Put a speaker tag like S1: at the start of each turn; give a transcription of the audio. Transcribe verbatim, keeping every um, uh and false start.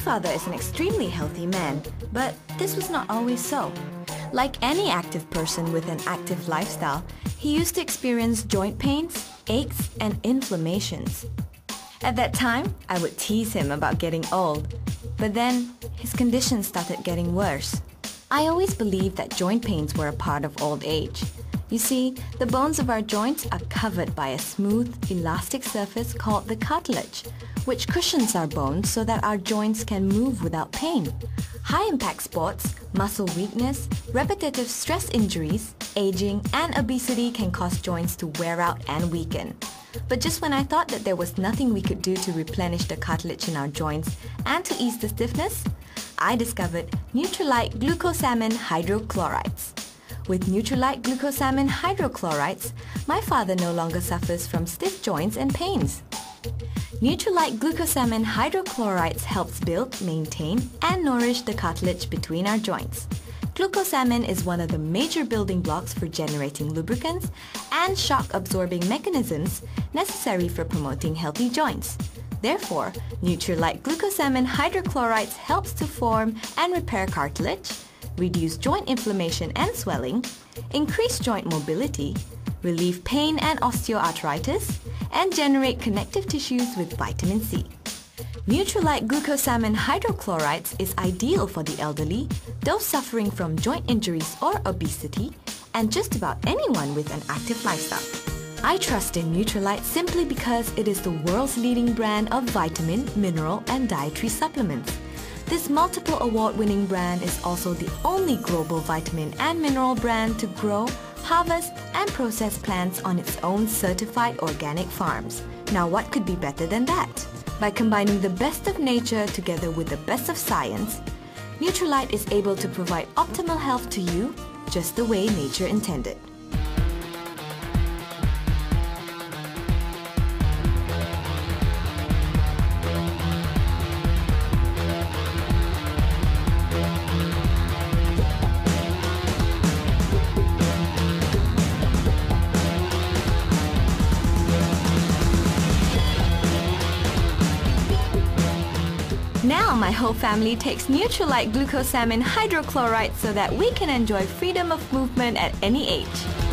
S1: father is an extremely healthy man, but this was not always so. Like any active person with an active lifestyle, he used to experience joint pains, aches, and inflammations. At that time, I would tease him about getting old, but then his condition started getting worse. I always believed that joint pains were a part of old age. You see, the bones of our joints are covered by a smooth, elastic surface called the cartilage, which cushions our bones so that our joints can move without pain. High-impact sports, muscle weakness, repetitive stress injuries, aging, and obesity can cause joints to wear out and weaken. But just when I thought that there was nothing we could do to replenish the cartilage in our joints and to ease the stiffness, I discovered Nutrilite Glucosamine Hydrochlorides. With Nutrilite Glucosamine Hydrochlorides, my father no longer suffers from stiff joints and pains. Nutrilite Glucosamine Hydrochlorides helps build, maintain, and nourish the cartilage between our joints. Glucosamine is one of the major building blocks for generating lubricants and shock-absorbing mechanisms necessary for promoting healthy joints. Therefore, Nutrilite Glucosamine Hydrochlorides helps to form and repair cartilage, reduce joint inflammation and swelling, increase joint mobility, relieve pain and osteoarthritis, and generate connective tissues with vitamin C. Nutrilite Glucosamine Hydrochlorides is ideal for the elderly, those suffering from joint injuries or obesity, and just about anyone with an active lifestyle. I trust in Nutrilite simply because it is the world's leading brand of vitamin, mineral, and dietary supplements. This multiple award-winning brand is also the only global vitamin and mineral brand to grow, harvest, and process plants on its own certified organic farms. Now what could be better than that? By combining the best of nature together with the best of science, Nutrilite is able to provide optimal health to you just the way nature intended. Now my whole family takes Nutrilite Glucosamine Hydrochloride so that we can enjoy freedom of movement at any age.